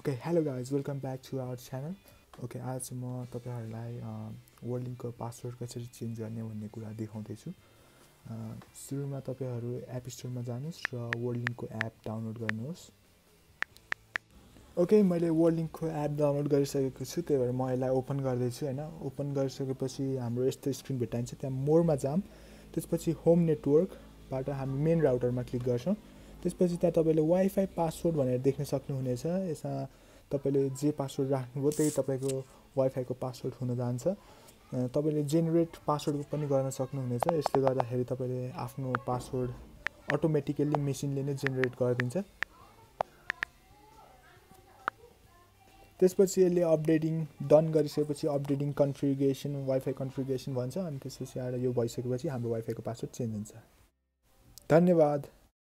Okay, hello guys, welcome back to our channel. Okay, आज म तपाईहरुलाई वर्ल्डलिंक को पासवर्ड कसरी चेन्ज गर्ने भन्ने कुरा देखाउँदै छु। सुरुमा तपाईहरु एप स्टोरमा जानुस् र वर्ल्डलिंक को एप डाउनलोड गर्नुहोस्। ओके, मैले वर्ल्डलिंक को एप डाउनलोड गरिसकेको छु, त्यही भएर म यसलाई ओपन गर्दै छु हैन। ओपन गरिसकेपछि हाम्रो यस्तो स्क्रिन भेट्टाइन्छ। त्यहाँ मोरमा जाम, त्यसपछि होम नेटवर्कबाट हामी मेन राउटरमा क्लिक गर्छौं। त्यसपछि त्यहाँ तपाईले वाइफाई पासवर्ड भनेर देख्न सक्नुहुनेछ। यसमा तपाईले जे पासवर्ड राख्नुभयो त्यही तपाईको वाइफाई को पासवर्ड हुन जान्छ। तपाईले जेनेरेट पासवर्ड पनि गर्न सक्नुहुनेछ। यसले गर्दाखेरि तपाईले आफ्नो पासवर्ड अटोमेटिकली मेसिनले नै जेनेरेट गरिदिन्छ। त्यसपछि यसले अपडेटिङ डन गरिसकेपछि अपडेटिङ कन्फिगरेसन वाइफाई कन्फिगरेसन भन्छ। अनि त्यसपछि आएर यो भइसकेपछि हाम्रो वाइफाई को पासवर्ड चेन्ज हुन्छ। धन्यवाद।